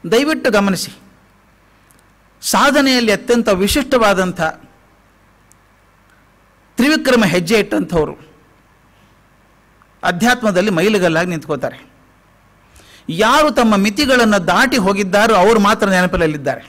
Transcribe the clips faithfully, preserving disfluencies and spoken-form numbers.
ದಯವಿಟ್ಟು ಗಮನಿಸಿ, ಸಾಧನೆಯಲ್ಲಿ ಅತ್ಯಂತ ವಿಶಿಷ್ಟವಾದಂಥ ತ್ರಿವಿಕ್ರಮ ಹೆಜ್ಜೆ ಇಟ್ಟಂಥವರು ಅಧ್ಯಾತ್ಮದಲ್ಲಿ ಮೈಲಿಗಲ್ಲಾಗಿ ನಿಂತ್ಕೋತಾರೆ. ಯಾರು ತಮ್ಮ ಮಿತಿಗಳನ್ನು ದಾಟಿ ಹೋಗಿದ್ದಾರೋ ಅವರು ಮಾತ್ರ ನೆನಪಲ್ಲಿದ್ದಾರೆ.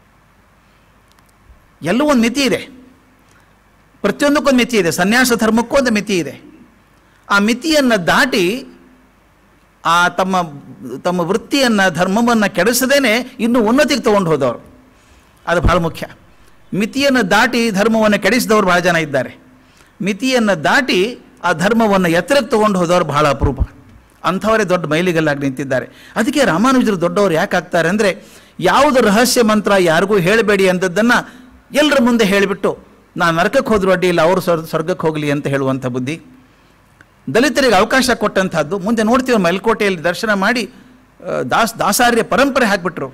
ಎಲ್ಲೂ ಒಂದು ಮಿತಿ ಇದೆ, ಪ್ರತಿಯೊಂದಕ್ಕೊಂದು ಮಿತಿ ಇದೆ. ಸನ್ಯಾಸ ಧರ್ಮಕ್ಕೂ ಒಂದು ಮಿತಿ ಇದೆ. ಆ ಮಿತಿಯನ್ನು ದಾಟಿ ಆ ತಮ್ಮ ತಮ್ಮ ವೃತ್ತಿಯನ್ನು ಧರ್ಮವನ್ನು ಕೆಡಿಸದೇನೆ ಇನ್ನೂ ಉನ್ನತಿಗೆ ತೊಗೊಂಡು ಹೋದವರು, ಅದು ಭಾಳ ಮುಖ್ಯ. ಮಿತಿಯನ್ನು ದಾಟಿ ಧರ್ಮವನ್ನು ಕೆಡಿಸಿದವರು ಭಾಳ ಜನ ಇದ್ದಾರೆ. ಮಿತಿಯನ್ನು ದಾಟಿ ಆ ಧರ್ಮವನ್ನು ಎತ್ತರಕ್ಕೆ ತೊಗೊಂಡು ಹೋದವರು ಬಹಳ ಅಪರೂಪ. ಅಂಥವರೇ ದೊಡ್ಡ ಮೈಲಿಗಲ್ಲಾಗಿ ನಿಂತಿದ್ದಾರೆ. ಅದಕ್ಕೆ ರಾಮಾನುಜರು ದೊಡ್ಡವರು ಯಾಕೆ ಆಗ್ತಾರೆ ಅಂದರೆ, ಯಾವುದು ರಹಸ್ಯ ಮಂತ್ರ ಯಾರಿಗೂ ಹೇಳಬೇಡಿ ಅಂಥದ್ದನ್ನು ಎಲ್ಲರ ಮುಂದೆ ಹೇಳಿಬಿಟ್ಟು ನಾನು ನರಕಕ್ಕೆ ಹೋದರೂ ಅಡ್ಡಿ ಇಲ್ಲ, ಅವರು ಸ್ವರ್ ಸ್ವರ್ಗಕ್ಕೆ ಹೋಗಲಿ ಅಂತ ಹೇಳುವಂಥ ಬುದ್ಧಿ. ದಲಿತರಿಗೆ ಅವಕಾಶ ಕೊಟ್ಟಂಥದ್ದು. ಮುಂದೆ ನೋಡ್ತೀವಿ, ಮೇಲ್ಕೋಟೆಯಲ್ಲಿ ದರ್ಶನ ಮಾಡಿ ದಾಸ್ ದಾಸಾರ್ಯ ಪರಂಪರೆ ಹಾಕಿಬಿಟ್ರು.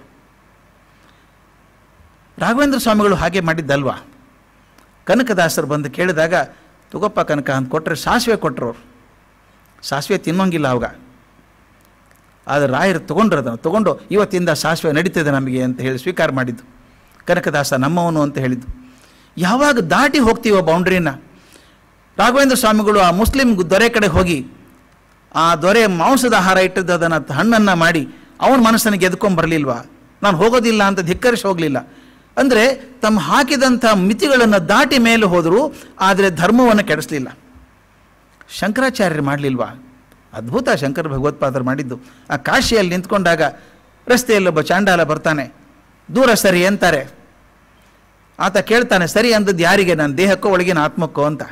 ರಾಘವೇಂದ್ರ ಸ್ವಾಮಿಗಳು ಹಾಗೆ ಮಾಡಿದ್ದಲ್ವಾ? ಕನಕದಾಸರು ಬಂದು ಕೇಳಿದಾಗ ತುಗಪ್ಪ ಕನಕ ಅಂತ ಕೊಟ್ಟರೆ ಸಾಸಿವೆ ಕೊಟ್ಟರು. ಅವರು ಸಾಸಿವೆ ತಿನ್ನೋಂಗಿಲ್ಲ ಅವಾಗ. ಆದರೆ ರಾಯರು ತೊಗೊಂಡ್ರು, ಅದನ್ನು ತೊಗೊಂಡು ಇವತ್ತಿಂದ ಸಾಸಿವೆ ನಡೀತದೆ ನಮಗೆ ಅಂತ ಹೇಳಿ ಸ್ವೀಕಾರ ಮಾಡಿದ್ದು. ಕನಕದಾಸ ನಮ್ಮವನು ಅಂತ ಹೇಳಿದ್ದು. ಯಾವಾಗ ದಾಟಿ ಹೋಗ್ತೀವೋ ಬೌಂಡ್ರಿನ, ರಾಘವೇಂದ್ರ ಸ್ವಾಮಿಗಳು ಆ ಮುಸ್ಲಿಂ ದೊರೆ ಕಡೆ ಹೋಗಿ ಆ ದೊರೆ ಮಾಂಸದ ಆಹಾರ ಇಟ್ಟದ್ದು ಅದನ್ನು ಹಣ್ಣನ್ನು ಮಾಡಿ ಅವನ ಮನಸ್ಸನ್ನು ಗೆದ್ಕೊಂಬರಲಿಲ್ವಾ? ನಾನು ಹೋಗೋದಿಲ್ಲ ಅಂತ ಧಿಕ್ಕರಿಸಿ ಹೋಗಲಿಲ್ಲ. ಅಂದರೆ ತಮ್ಮ ಹಾಕಿದಂಥ ಮಿತಿಗಳನ್ನು ದಾಟಿ ಮೇಲೆ ಹೋದರು, ಆದರೆ ಧರ್ಮವನ್ನು ಕೆಡಿಸಲಿಲ್ಲ. ಶಂಕರಾಚಾರ್ಯರು ಮಾಡಲಿಲ್ವಾ? ಅದ್ಭುತ ಶಂಕರ ಭಗವತ್ಪಾದರು ಮಾಡಿದ್ದು. ಆ ಕಾಶಿಯಲ್ಲಿ ನಿಂತ್ಕೊಂಡಾಗ ರಸ್ತೆಯಲ್ಲೊಬ್ಬ ಚಾಂಡಾಲ ಬರ್ತಾನೆ, ದೂರ ಸರಿ ಅಂತಾರೆ. ಆತ ಕೇಳ್ತಾನೆ, ಸರಿ ಅಂದದ್ದು ಯಾರಿಗೆ? ನನ್ನ ದೇಹಕ್ಕೋ ಒಳಗಿನ ಆತ್ಮಕ್ಕೋ ಅಂತ.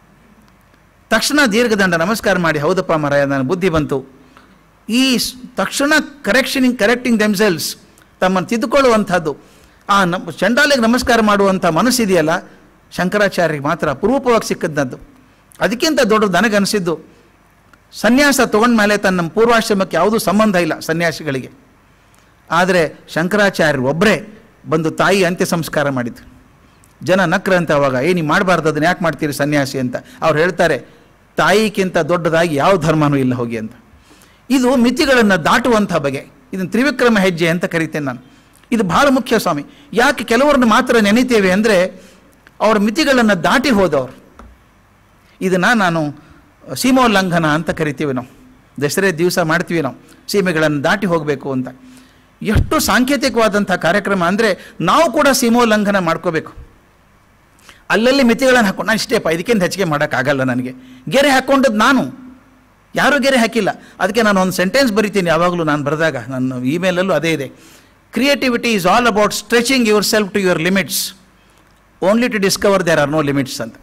ತಕ್ಷಣ ದೀರ್ಘದಂಡ ನಮಸ್ಕಾರ ಮಾಡಿ, ಹೌದಪ್ಪ ಮಹಾರಾಯ ನನ್ನ ಬುದ್ಧಿ ಬಂತು. ಈ ತಕ್ಷಣ ಕರೆಕ್ಷನಿಂಗ್ ಕರೆಕ್ಟಿಂಗ್ ದೆಮ್ಸೆಲ್ಸ್, ತಮ್ಮನ್ನು ತಿದ್ದುಕೊಳ್ಳುವಂಥದ್ದು, ಆ ನಮ್ಮ ಚಂಡಾಲಿಗೆ ನಮಸ್ಕಾರ ಮಾಡುವಂಥ ಮನಸ್ಸಿದೆಯಲ್ಲ, ಶಂಕರಾಚಾರ್ಯರಿಗೆ ಮಾತ್ರ ಅಪರೂಪವಾಗಿ ಸಿಕ್ಕದ್ದು. ಅದಕ್ಕಿಂತ ದೊಡ್ಡದು ನನಗನ್ನಿಸಿದ್ದು, ಸನ್ಯಾಸ ತೊಗೊಂಡ ಮೇಲೆ ತನ್ನ ಪೂರ್ವಾಶ್ರಮಕ್ಕೆ ಯಾವುದೂ ಸಂಬಂಧ ಇಲ್ಲ ಸನ್ಯಾಸಿಗಳಿಗೆ. ಆದರೆ ಶಂಕರಾಚಾರ್ಯರು ಒಬ್ಬರೇ ಬಂದು ತಾಯಿ ಅಂತ್ಯ ಸಂಸ್ಕಾರ ಮಾಡಿದ್ರು. ಜನ ನಕ್ರಂತೆ ಅವಾಗ, ಏ ನೀವು ಮಾಡಬಾರ್ದು, ಅದನ್ನು ಯಾಕೆ ಮಾಡ್ತೀರಿ ಸನ್ಯಾಸಿ ಅಂತ. ಅವ್ರು ಹೇಳ್ತಾರೆ, ತಾಯಿಗಿಂತ ದೊಡ್ಡದಾಗಿ ಯಾವ ಧರ್ಮನೂ ಇಲ್ಲ ಹೋಗಿ ಅಂತ. ಇದು ಮಿತಿಗಳನ್ನು ದಾಟುವಂಥ ಬಗೆ. ಇದನ್ನು ತ್ರಿವಿಕ್ರಮ ಹೆಜ್ಜೆ ಅಂತ ಕರಿತೇನೆ ನಾನು. ಇದು ಬಹಳ ಮುಖ್ಯ ಸ್ವಾಮಿ. ಯಾಕೆ ಕೆಲವರನ್ನು ಮಾತ್ರ ನೆನೀತೇವೆ ಅಂದರೆ, ಅವರ ಮಿತಿಗಳನ್ನು ದಾಟಿ ಹೋದವರು. ಇದನ್ನು ನಾನು ಸೀಮೋಲ್ಲಂಘನ ಅಂತ ಕರಿತೀವಿ ನಾವು. ದಸರೆ ದಿವಸ ಮಾಡ್ತೀವಿ ನಾವು, ಸೀಮೆಗಳನ್ನು ದಾಟಿ ಹೋಗಬೇಕು ಅಂತ. ಎಷ್ಟು ಸಾಂಕೇತಿಕವಾದಂಥ ಕಾರ್ಯಕ್ರಮ ಅಂದರೆ, ನಾವು ಕೂಡ ಸೀಮೋಲ್ಲಂಘನ ಮಾಡ್ಕೋಬೇಕು. ಅಲ್ಲಲ್ಲಿ ಮಿತಿಗಳನ್ನು ಹಾಕೊಂಡು, ನಾನು ಇಷ್ಟೇಪ್ಪ, ಇದಕ್ಕಿಂತ ಹೆಚ್ಚಿಗೆ ಮಾಡೋಕ್ಕಾಗಲ್ಲ ನನಗೆ. ಗೆರೆ ಹಾಕ್ಕೊಂಡದ್ದು ನಾನು, ಯಾರೂ ಗೆರೆ ಹಾಕಿಲ್ಲ. ಅದಕ್ಕೆ ನಾನು ಒಂದು ಸೆಂಟೆನ್ಸ್ ಬರಿತೀನಿ ಯಾವಾಗಲೂ ನಾನು ಬರೆದಾಗ, ನನ್ನ ಇಮೇಲಲ್ಲೂ ಅದೇ ಇದೆ. Creativity is all about stretching yourself to your limits only to discover there are no limits ಅಂತ.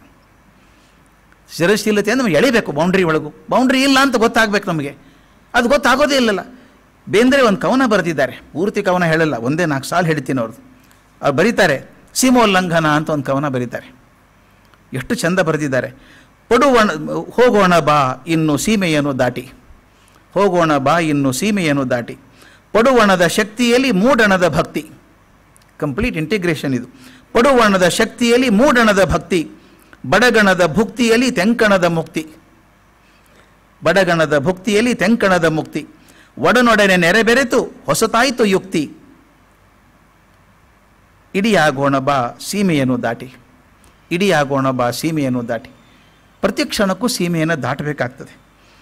ಸೃಜನಶೀಲತೆ ಅಂದರೆ ಎಳಿಬೇಕು ಬೌಂಡ್ರಿ ಒಳಗು. ಬೌಂಡ್ರಿ ಇಲ್ಲ ಅಂತ ಗೊತ್ತಾಗಬೇಕು ನಮಗೆ. ಅದು ಗೊತ್ತಾಗೋದೇ ಇಲ್ಲಲ್ಲ. ಬೇಂದ್ರೆ ಒಂದು ಕವನ ಬರೆದಿದ್ದಾರೆ, ಪೂರ್ತಿ ಕವನ ಹೇಳಲ್ಲ, ಒಂದೇ ನಾಲ್ಕು ಸಾಲು ಹೇಳ್ತೀನಿ ಅವ್ರದ್ದು. ಅವ್ರು ಬರೀತಾರೆ, ಸೀಮೋಲ್ಲಂಘನ ಅಂತ ಒಂದು ಕವನ ಬರೀತಾರೆ. ಎಷ್ಟು ಚಂದ ಬರೆದಿದ್ದಾರೆ. ಪಡುವಣ ಹೋಗೋಣ ಬಾ ಇನ್ನು ಸೀಮೆಯನ್ನು ದಾಟಿ, ಹೋಗೋಣ ಬಾ ಇನ್ನು ಸೀಮೆಯನ್ನು ದಾಟಿ, ಪಡುವಣದ ಶಕ್ತಿಯಲ್ಲಿ ಮೂಡಣದ ಭಕ್ತಿ. ಕಂಪ್ಲೀಟ್ ಇಂಟಿಗ್ರೇಷನ್ ಇದು. ಪಡುವಣದ ಶಕ್ತಿಯಲ್ಲಿ ಮೂಡಣದ ಭಕ್ತಿ, ಬಡಗಣದ ಭುಕ್ತಿಯಲ್ಲಿ ತೆಂಕಣದ ಮುಕ್ತಿ, ಬಡಗಣದ ಭುಕ್ತಿಯಲ್ಲಿ ತೆಂಕಣದ ಮುಕ್ತಿ, ಒಡನೊಡನೆ ನೆರೆಬೆರೆತು ಹೊಸತಾಯಿತು ಯುಕ್ತಿ, ಇಡಿಯಾಗೋಣ ಬಾ ಸೀಮೆಯನ್ನು ದಾಟಿ, ಇಡಿಯಾಗೋಣ ಬಾ ಸೀಮೆಯನ್ನು ದಾಟಿ. ಪ್ರತಿ ಕ್ಷಣಕ್ಕೂ ಸೀಮೆಯನ್ನು ದಾಟಬೇಕಾಗ್ತದೆ.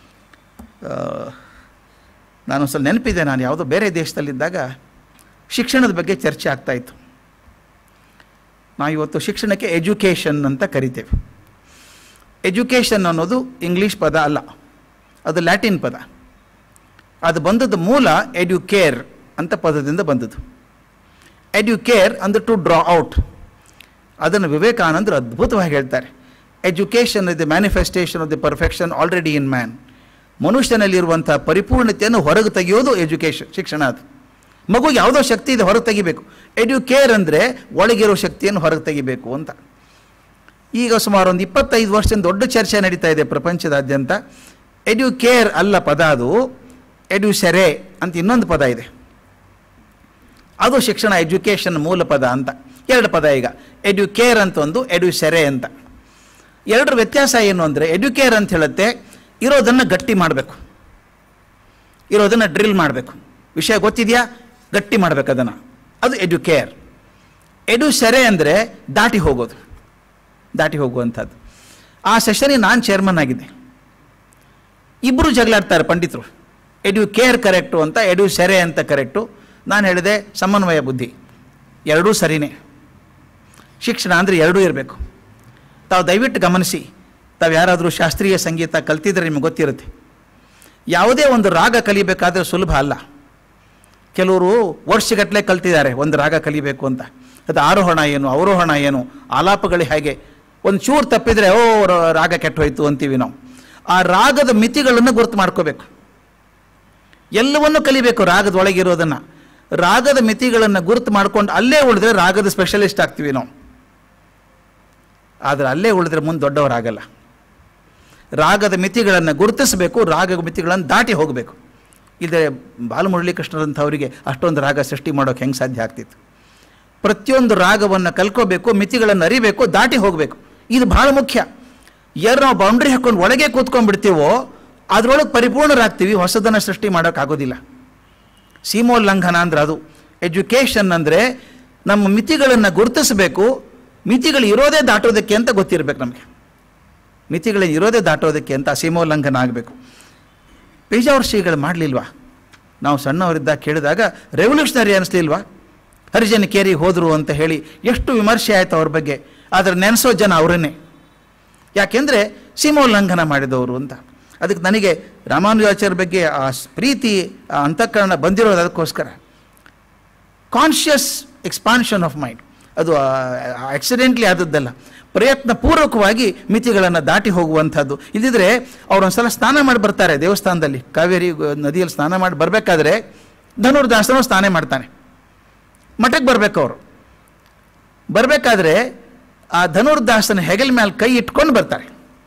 ನಾನು ಸ್ವಲ್ಪ ನೆನಪಿದೆ, ನಾನು ಯಾವುದೋ ಬೇರೆ ದೇಶದಲ್ಲಿದ್ದಾಗ ಶಿಕ್ಷಣದ ಬಗ್ಗೆ ಚರ್ಚೆ ಆಗ್ತಾಯಿತ್ತು. ನಾವು ಇವತ್ತು ಶಿಕ್ಷಣಕ್ಕೆ ಎಜುಕೇಷನ್ ಅಂತ ಕರಿತೇವೆ. ಎಜುಕೇಷನ್ ಅನ್ನೋದು ಇಂಗ್ಲೀಷ್ ಪದ ಅಲ್ಲ, ಅದು ಲ್ಯಾಟಿನ್ ಪದ. ಅದು ಬಂದದ್ದು ಮೂಲ ಎಡ್ಯುಕೇರ್ ಅಂತ ಪದದಿಂದ ಬಂದದ್ದು. ಎಡ್ಯುಕೇರ್ ಅಂದರೆ ಟು ಡ್ರಾ ಔಟ್. ಅದನ್ನು ವಿವೇಕಾನಂದರು ಅದ್ಭುತವಾಗಿ ಹೇಳ್ತಾರೆ. Education is the manifestation of the perfection already in man. ಮನುಷ್ಯನಲ್ಲಿರುವಂಥ ಪರಿಪೂರ್ಣತೆಯನ್ನು ಹೊರಗೆ ತೆಗೆಯೋದು ಎಜುಕೇಷನ್, ಶಿಕ್ಷಣ. ಅದು ಮಗು ಯಾವುದೋ ಶಕ್ತಿ ಇದೆ ಹೊರಗೆ ತೆಗಿಬೇಕು. ಎಡ್ಯುಕೇರ್ ಅಂದರೆ ಒಳಗಿರೋ ಶಕ್ತಿಯನ್ನು ಹೊರಗೆ ತೆಗಿಬೇಕು ಅಂತ. ಈಗ ಸುಮಾರು ಒಂದು ಇಪ್ಪತ್ತೈದು ವರ್ಷದಿಂದ ದೊಡ್ಡ ಚರ್ಚೆ ನಡೀತಾ ಇದೆ ಪ್ರಪಂಚದಾದ್ಯಂತ. ಎಡ್ಯುಕೇರ್ ಅಲ್ಲ ಪದ, ಅದು ಎಡ್ಯುಸೆರೆ ಅಂತ ಇನ್ನೊಂದು ಪದ ಇದೆ. ಅದು ಶಿಕ್ಷಣ, ಎಜುಕೇಷನ್ ಮೂಲ ಪದ ಅಂತ. ಎರಡು ಪದ ಈಗ, ಎಡ್ಯುಕೇರ್ ಅಂತ ಒಂದು, ಎಡ್ಯುಸೆರೆ ಅಂತ. ಎರಡರ ವ್ಯತ್ಯಾಸ ಏನು ಅಂದರೆ, ಎಡ್ಯುಕೇರ್ ಅಂತ ಹೇಳುತ್ತೆ ಇರೋದನ್ನು ಗಟ್ಟಿ ಮಾಡಬೇಕು, ಇರೋದನ್ನು ಡ್ರಿಲ್ ಮಾಡಬೇಕು. ವಿಷಯ ಗೊತ್ತಿದೆಯಾ, ಗಟ್ಟಿ ಮಾಡಬೇಕು ಅದನ್ನು. ಅದು ಎಡ್ಯುಕೇರ್. ಎಡು ಸೆರೆ ಅಂದರೆ ದಾಟಿ ಹೋಗೋದು, ದಾಟಿ ಹೋಗುವಂಥದ್ದು. ಆ ಸೆಷನಿಗೆ ನಾನು ಚೇರ್ಮನ್ ಆಗಿದ್ದೆ. ಇಬ್ಬರು ಜಗಳಾಡ್ತಾರೆ ಪಂಡಿತರು. ಎಡು ಕೇರ್ ಕರೆಕ್ಟು ಅಂತ, ಎಡು ಸೆರೆ ಅಂತ ಕರೆಕ್ಟು. ನಾನು ಹೇಳಿದೆ ಸಮನ್ವಯ ಬುದ್ಧಿ, ಎರಡೂ ಸರಿನೇ. ಶಿಕ್ಷಣ ಅಂದರೆ ಎರಡೂ ಇರಬೇಕು. ತಾವು ದಯವಿಟ್ಟು ಗಮನಿಸಿ, ತಾವು ಯಾರಾದರೂ ಶಾಸ್ತ್ರೀಯ ಸಂಗೀತ ಕಲ್ತಿದ್ರೆ ನಿಮಗೆ ಗೊತ್ತಿರುತ್ತೆ, ಯಾವುದೇ ಒಂದು ರಾಗ ಕಲಿಬೇಕಾದ್ರೆ ಸುಲಭ ಅಲ್ಲ. ಕೆಲವರು ವರ್ಷಗಟ್ಟಲೆ ಕಲ್ತಿದ್ದಾರೆ ಒಂದು ರಾಗ ಕಲಿಬೇಕು ಅಂತ. ಅದು ಆರೋಹಣ ಏನು, ಅವರೋಹಣ ಏನು, ಆಲಾಪಗಳು ಹೇಗೆ, ಒಂದು ಚೂರು ತಪ್ಪಿದರೆ ಓ ರಾಗ ಕೆಟ್ಟು ಹೋಯ್ತು ಅಂತೀವಿ ನಾವು. ಆ ರಾಗದ ಮಿತಿಗಳನ್ನು ಗುರುತು ಮಾಡ್ಕೋಬೇಕು. ಎಲ್ಲವನ್ನೂ ಕಲಿಬೇಕು ರಾಗದೊಳಗಿರೋದನ್ನು. ರಾಗದ ಮಿತಿಗಳನ್ನು ಗುರುತು ಮಾಡ್ಕೊಂಡು ಅಲ್ಲೇ ಉಳಿದ್ರೆ ರಾಗದ ಸ್ಪೆಷಲಿಸ್ಟ್ ಆಗ್ತೀವಿ ನಾವು. ಆದರೆ ಅಲ್ಲೇ ಉಳಿದ್ರೆ ಮುಂದೆ ದೊಡ್ಡವರಾಗಲ್ಲ. ರಾಗದ ಮಿತಿಗಳನ್ನು ಗುರುತಿಸಬೇಕು, ರಾಗದ ಮಿತಿಗಳನ್ನು ದಾಟಿ ಹೋಗಬೇಕು. ಇಲ್ಲದೆ ಬಾಲಮುರಳೀಕೃಷ್ಣರಂಥವರಿಗೆ ಅಷ್ಟೊಂದು ರಾಗ ಸೃಷ್ಟಿ ಮಾಡೋಕ್ಕೆ ಹೆಂಗೆ ಸಾಧ್ಯ ಆಗ್ತಿತ್ತು? ಪ್ರತಿಯೊಂದು ರಾಗವನ್ನು ಕಲ್ಕೋಬೇಕು, ಮಿತಿಗಳನ್ನು ಅರಿಬೇಕು, ದಾಟಿ ಹೋಗಬೇಕು. ಇದು ಭಾಳ ಮುಖ್ಯ. ಯಾರು ನಾವು ಬೌಂಡ್ರಿ ಹಾಕ್ಕೊಂಡು ಒಳಗೆ ಕೂತ್ಕೊಂಡ್ಬಿಡ್ತೀವೋ ಅದರೊಳಗೆ ಪರಿಪೂರ್ಣರಾಗ್ತೀವಿ, ಹೊಸದನ್ನು ಸೃಷ್ಟಿ ಮಾಡೋಕ್ಕಾಗೋದಿಲ್ಲ. ಸೀಮೋಲ್ಲಂಘನ ಅಂದ್ರೆ ಅದು. ಎಜುಕೇಷನ್ ಅಂದರೆ ನಮ್ಮ ಮಿತಿಗಳನ್ನು ಗುರುತಿಸಬೇಕು. ಮಿತಿಗಳು ಇರೋದೇ ದಾಟೋದಕ್ಕೆ ಅಂತ ಗೊತ್ತಿರಬೇಕು ನಮಗೆ. ಮಿತಿಗಳು ಇರೋದೇ ದಾಟೋದಕ್ಕೆ ಅಂತ ಸೀಮೋಲ್ಲಂಘನ ಆಗಬೇಕು. ಪೇಜಾವರ ಶ್ರೀಗಳು ಮಾಡಲಿಲ್ವಾ? ನಾವು ಸಣ್ಣವರಿದ್ದಾಗ ಕೇಳಿದಾಗ ರೆವಲ್ಯೂಷನರಿ ಅನ್ನಿಸ್ಲಿಲ್ವಾ? ಹರಿಜನ ಕೇರಿಗೆ ಹೋದರು ಅಂತ ಹೇಳಿ ಎಷ್ಟು ವಿಮರ್ಶೆ ಆಯಿತು ಅವ್ರ ಬಗ್ಗೆ. ಆದರೆ ನೆನೆಸೋ ಜನ ಅವರನ್ನೇ. ಯಾಕೆಂದರೆ ಸೀಮೋಲ್ಲಂಘನ ಮಾಡಿದವರು ಅಂತ. ಅದಕ್ಕೆ ನನಗೆ ರಾಮಾನುಜಾಚಾರ್ಯ ಬಗ್ಗೆ ಆ ಪ್ರೀತಿ, ಆ ಅಂತಃಕರಣ ಬಂದಿರೋದು ಅದಕ್ಕೋಸ್ಕರ. ಕಾನ್ಷಿಯಸ್ ಎಕ್ಸ್ಪಾನ್ಷನ್ ಆಫ್ ಮೈಂಡ್, ಅದು ಆಕ್ಸಿಡೆಂಟ್ಲಿ ಆದದ್ದಲ್ಲ, ಪ್ರಯತ್ನಪೂರ್ವಕವಾಗಿ ಮಿತಿಗಳನ್ನು ದಾಟಿ ಹೋಗುವಂಥದ್ದು. ಇದ್ದಿದ್ರೆ ಅವರೊಂದು ಸಲ ಸ್ನಾನ ಮಾಡಿ ಬರ್ತಾರೆ ದೇವಸ್ಥಾನದಲ್ಲಿ, ಕಾವೇರಿ ನದಿಯಲ್ಲಿ ಸ್ನಾನ ಮಾಡಿ ಬರಬೇಕಾದ್ರೆ ಧನುರ್ದಾಸನು ಸ್ನಾನ ಮಾಡ್ತಾನೆ. ಮಠಕ್ಕೆ ಬರಬೇಕು ಅವರು. ಬರಬೇಕಾದ್ರೆ ಆ ಧನುರ್ದಾಸನ ಹೆಗಲ ಮೇಲೆ ಕೈ ಇಟ್ಕೊಂಡು ಬರ್ತಾರೆ.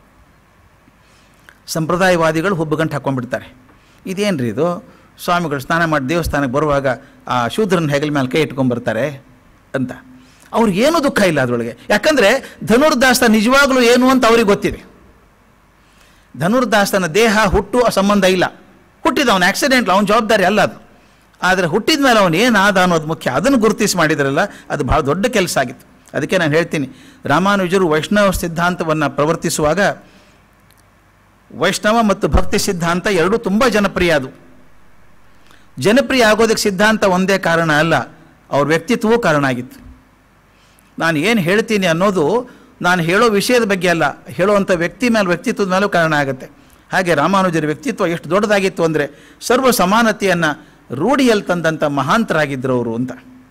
ಸಂಪ್ರದಾಯವಾದಿಗಳು ಹುಬ್ಬುಗಂಟು ಹಾಕ್ಕೊಂಡ್ಬಿಡ್ತಾರೆ. ಇದೇನು ರೀ ಇದು, ಸ್ವಾಮಿಗಳು ಸ್ನಾನ ಮಾಡಿ ದೇವಸ್ಥಾನಕ್ಕೆ ಬರುವಾಗ ಆ ಶೂದ್ರನ ಹೆಗಲ ಮೇಲೆ ಕೈ ಇಟ್ಕೊಂಡ್ಬರ್ತಾರೆ ಅಂತ. ಅವ್ರಿಗೇನು ದುಃಖ ಇಲ್ಲ ಅದರೊಳಗೆ. ಯಾಕಂದರೆ ಧನುರ್ದಾಸ ನಿಜವಾಗ್ಲೂ ಏನು ಅಂತ ಅವ್ರಿಗೆ ಗೊತ್ತಿದೆ. ಧನುರ್ದಾಸನ ದೇಹ ಹುಟ್ಟು ಸಂಬಂಧ ಇಲ್ಲ. ಹುಟ್ಟಿದ ಅವನ ಆಕ್ಸಿಡೆಂಟ್, ಅವನ ಜವಾಬ್ದಾರಿ ಅಲ್ಲ ಅದು. ಆದರೆ ಹುಟ್ಟಿದ ಮೇಲೆ ಅವನು ಏನಾದ ಅನ್ನೋದು ಮುಖ್ಯ. ಅದನ್ನು ಗುರುತಿಸಿ ಮಾಡಿದ್ರಲ್ಲ, ಅದು ಭಾಳ ದೊಡ್ಡ ಕೆಲಸ ಆಗಿತ್ತು. ಅದಕ್ಕೆ ನಾನು ಹೇಳ್ತೀನಿ, ರಾಮಾನುಜರು ವೈಷ್ಣವ ಸಿದ್ಧಾಂತವನ್ನು ಪ್ರವರ್ತಿಸುವಾಗ ವೈಷ್ಣವ ಮತ್ತು ಭಕ್ತಿ ಸಿದ್ಧಾಂತ ಎರಡೂ ತುಂಬ ಜನಪ್ರಿಯ. ಅದು ಜನಪ್ರಿಯ ಆಗೋದಕ್ಕೆ ಸಿದ್ಧಾಂತ ಒಂದೇ ಕಾರಣ ಅಲ್ಲ, ಅವ್ರ ವ್ಯಕ್ತಿತ್ವವೂ ಕಾರಣ ಆಗಿತ್ತು. ನಾನು ಏನು ಹೇಳ್ತೀನಿ ಅನ್ನೋದು ನಾನು ಹೇಳೋ ವಿಷಯದ ಬಗ್ಗೆ ಅಲ್ಲ, ಹೇಳುವಂಥ ವ್ಯಕ್ತಿ ಮೇಲೆ, ವ್ಯಕ್ತಿತ್ವದ ಮೇಲೂ ಕಾರಣ ಆಗುತ್ತೆ. ಹಾಗೆ ರಾಮಾನುಜರ ವ್ಯಕ್ತಿತ್ವ ಎಷ್ಟು ದೊಡ್ಡದಾಗಿತ್ತು ಅಂದರೆ ಸರ್ವ ಸಮಾನತೆಯನ್ನು ರೂಢಿಯಲ್ಲಿ ತಂದಂಥ ಮಹಾಂತರಾಗಿದ್ದರು ಅವರು ಅಂತ.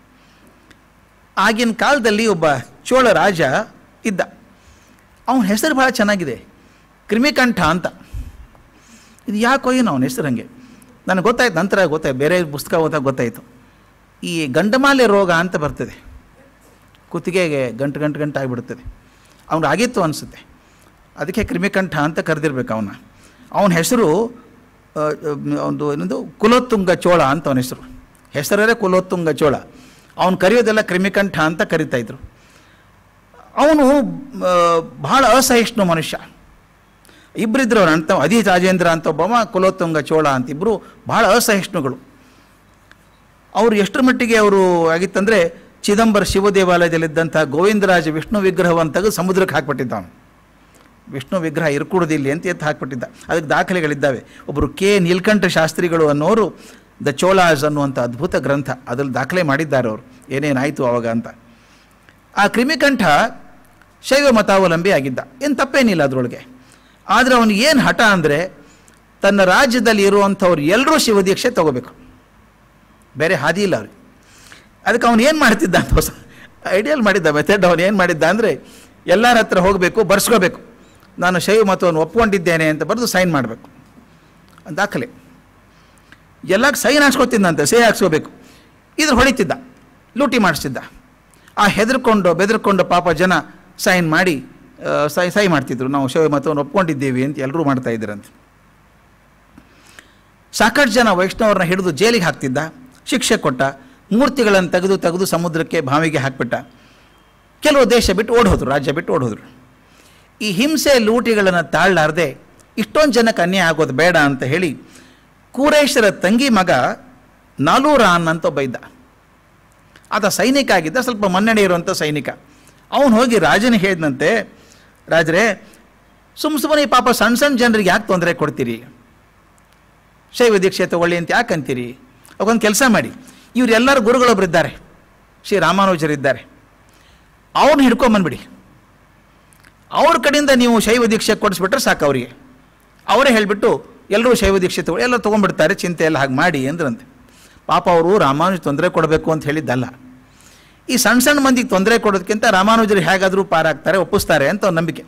ಆಗಿನ ಕಾಲದಲ್ಲಿ ಒಬ್ಬ ಚೋಳ ರಾಜ ಇದ್ದ. ಅವನ ಹೆಸರು ಭಾಳ ಚೆನ್ನಾಗಿದೆ, ಕ್ರಿಮಿಕಂಠ ಅಂತ. ಇದು ಯಾಕೋ ಏನು ಅವನ ಹೆಸರು ಹಂಗೆ ನನಗೆ ಗೊತ್ತಾಯ್ತು, ನಂತರ ಗೊತ್ತಾಯ್ತು, ಬೇರೆ ಪುಸ್ತಕ ಓದಾಗ ಗೊತ್ತಾಯಿತು. ಈ ಗಂಡಮಾಲೆ ರೋಗ ಅಂತ ಬರ್ತದೆ, ಕುತ್ತಿಗೆಗೆ ಗಂಟು ಗಂಟು ಗಂಟು ಆಗಿಬಿಡ್ತದೆ. ಅವ್ನು ಆಗಿತ್ತು ಅನಿಸುತ್ತೆ, ಅದಕ್ಕೆ ಕ್ರಿಮಿಕಂಠ ಅಂತ ಕರೆದಿರ್ಬೇಕು ಅವನ್ನ. ಅವನ ಹೆಸರು ಒಂದು ಏನದು ಕುಲೋತ್ತುಂಗ ಚೋಳ ಅಂತ ಅವನ ಹೆಸರು. ಹೆಸರೇ ಕುಲೋತ್ತುಂಗ ಚೋಳ. ಅವನು ಕರೆಯೋದೆಲ್ಲ ಕ್ರಿಮಿಕಂಠ ಅಂತ ಕರಿತಾಯಿದ್ರು. ಅವನು ಭಾಳ ಅಸಹಿಷ್ಣು ಮನುಷ್ಯ. ಇಬ್ಬರಿದ್ರು ಅವ್ರು ಅಂತ, ಅಧಿ ರಾಜೇಂದ್ರ ಅಂತ ಒಬ್ಬವ, ಕುಲೋತ್ತುಂಗ ಚೋಳ ಅಂತ ಇಬ್ಬರು ಭಾಳ ಅಸಹಿಷ್ಣುಗಳು. ಅವರು ಎಷ್ಟರ ಮಟ್ಟಿಗೆ ಅವರು ಆಗಿತ್ತಂದರೆ ಚಿದಂಬರ ಶಿವ ದೇವಾಲಯದಲ್ಲಿದ್ದಂಥ ಗೋವಿಂದರಾಜ ವಿಷ್ಣು ವಿಗ್ರಹವನ್ನು ತೆಗೆದು ಸಮುದ್ರಕ್ಕೆ ಹಾಕ್ಬಿಟ್ಟಿದ್ದ ಅವನು. ವಿಷ್ಣು ವಿಗ್ರಹ ಇರ್ಕೂಡದಿಲ್ಲಿ ಅಂತ ಎತ್ತು ಹಾಕ್ಬಿಟ್ಟಿದ್ದ. ಅದಕ್ಕೆ ದಾಖಲೆಗಳಿದ್ದಾವೆ. ಒಬ್ಬರು ಕೆ ನೀಲಕಂಠ ಶಾಸ್ತ್ರಿಗಳು ಅನ್ನೋರು ದ ಚೋಳಾಸ್ ಅನ್ನುವಂಥ ಅದ್ಭುತ ಗ್ರಂಥ, ಅದರಲ್ಲಿ ದಾಖಲೆ ಮಾಡಿದ್ದಾರೆ ಅವರು ಏನೇನಾಯಿತು ಆವಾಗ ಅಂತ. ಆ ಕ್ರಿಮಿಕಂಠ ಶೈವ ಮತಾವಲಂಬಿ ಆಗಿದ್ದ, ಏನು ತಪ್ಪೇನಿಲ್ಲ ಅದರೊಳಗೆ. ಆದರೆ ಅವನಿಗೆ ಏನು ಹಠ ಅಂದರೆ ತನ್ನ ರಾಜ್ಯದಲ್ಲಿ ಇರುವಂಥವ್ರು ಎಲ್ಲರೂ ಶಿವದೀಕ್ಷೆ ತಗೋಬೇಕು, ಬೇರೆ ಹಾದಿ ಇಲ್ಲ ಅವ್ರಿಗೆ. ಅದಕ್ಕೆ ಅವನು ಏನು ಮಾಡ್ತಿದ್ದ ಅಂತ ಹೊಸ ಐಡಿಯಲ್ ಮಾಡಿದ್ದ ಮೆಥಡ್. ಅವನು ಏನು ಮಾಡಿದ್ದ ಅಂದರೆ ಎಲ್ಲರ ಹತ್ರ ಹೋಗಬೇಕು, ಬರ್ಸ್ಕೋಬೇಕು, ನಾನು ಶೈವ ಮತವನ್ನು ಒಪ್ಕೊಂಡಿದ್ದೇನೆ ಅಂತ ಬರೆದು ಸೈನ್ ಮಾಡಬೇಕು, ದಾಖಲೆ. ಎಲ್ಲಕ್ಕೆ ಸೈನ್ ಹಾಕ್ಸ್ಕೊತಿದ್ದಂತೆ, ಸಹಿ ಹಾಕ್ಸ್ಕೋಬೇಕು. ಇದ್ರ ಹೊಡಿತಿದ್ದ, ಲೂಟಿ ಮಾಡಿಸ್ತಿದ್ದ. ಆ ಹೆದರ್ಕೊಂಡು ಬೆದರ್ಕೊಂಡು ಪಾಪ ಜನ ಸೈನ್ ಮಾಡಿ ಸೈ ಸೈ ಮಾಡ್ತಿದ್ರು, ನಾವು ಶೈವ ಮತವನ್ನು ಒಪ್ಕೊಂಡಿದ್ದೀವಿ ಅಂತ ಎಲ್ಲರೂ ಮಾಡ್ತಾಯಿದ್ರಂತೆ. ಸಾಕಷ್ಟು ಜನ ವೈಷ್ಣವರನ್ನ ಹಿಡಿದು ಜೈಲಿಗೆ ಹಾಕ್ತಿದ್ದ, ಶಿಕ್ಷೆ ಕೊಟ್ಟ, ಮೂರ್ತಿಗಳನ್ನು ತೆಗೆದು ತೆಗೆದು ಸಮುದ್ರಕ್ಕೆ ಬಾವಿಗೆ ಹಾಕಿಬಿಟ್ಟ. ಕೆಲವು ದೇಶ ಬಿಟ್ಟು ಓಡೋದ್ರು, ರಾಜ್ಯ ಬಿಟ್ಟು ಓಡೋದ್ರು. ಈ ಹಿಂಸೆ ಲೂಟಿಗಳನ್ನು ತಾಳಲಾರದೆ ಇಷ್ಟೊಂದು ಜನಕ್ಕೆ ಅನ್ಯಾಯ ಆಗೋದು ಬೇಡ ಅಂತ ಹೇಳಿ ಕೂರೇಶರ ತಂಗಿ ಮಗ ನಾಲೂರಾನ್ ಅಂತ ಒಬ್ಬ ಇದ್ದ. ಆತ ಸೈನಿಕ ಆಗಿದ್ದ, ಸ್ವಲ್ಪ ಮನ್ನಣೆ ಇರುವಂಥ ಸೈನಿಕ. ಅವನು ಹೋಗಿ ರಾಜನಿಗೆ ಹೇಳಿದಂತೆ, ರಾಜರೇ, ಸುಮ್ಮ ಸುಮ್ಮನೆ ಪಾಪ ಸಣ್ಣ ಸಣ್ಣ ಜನರಿಗೆ ಯಾಕೆ ತೊಂದರೆ ಕೊಡ್ತೀರಿ? ಶೈವ ದೀಕ್ಷೆ ತಗೊಳ್ಳಿ ಅಂತ ಯಾಕೆ ಅಂತೀರಿ? ಅವೊಂದು ಕೆಲಸ ಮಾಡಿ, ಇವರೆಲ್ಲರೂ ಗುರುಗಳೊಬ್ಬರು ಇದ್ದಾರೆ, ಶ್ರೀ ರಾಮಾನುಜರಿದ್ದಾರೆ, ಅವ್ರನ್ನ ಹಿಡ್ಕೊಂಬಂದ್ಬಿಡಿ. ಅವ್ರ ಕಡೆಯಿಂದ ನೀವು ಶೈವ ದೀಕ್ಷೆ ಕೊಡಿಸ್ಬಿಟ್ರೆ ಸಾಕು ಅವರಿಗೆ. ಅವರೇ ಹೇಳಿಬಿಟ್ಟು ಎಲ್ಲರೂ ಶೈವ ದೀಕ್ಷೆ ತಗೊಳ್ಳಿ, ಎಲ್ಲ ತೊಗೊಂಡ್ಬಿಡ್ತಾರೆ, ಚಿಂತೆ ಎಲ್ಲ ಹಾಗೆ ಮಾಡಿ ಅಂದ್ರಂತೆ. ಪಾಪ ಅವರು ರಾಮಾನುಜ ತೊಂದರೆ ಕೊಡಬೇಕು ಅಂತ ಹೇಳಿದ್ದಲ್ಲ, ಈ ಸಣ್ಣ ಸಣ್ಣ ಮಂದಿಗೆ ತೊಂದರೆ ಕೊಡೋದಕ್ಕಿಂತ ರಾಮಾನುಜರು ಹೇಗಾದರೂ ಪಾರಾಗ್ತಾರೆ, ಒಪ್ಪಿಸ್ತಾರೆ ಅಂತ ಅವ್ನ ನಂಬಿಕೆ.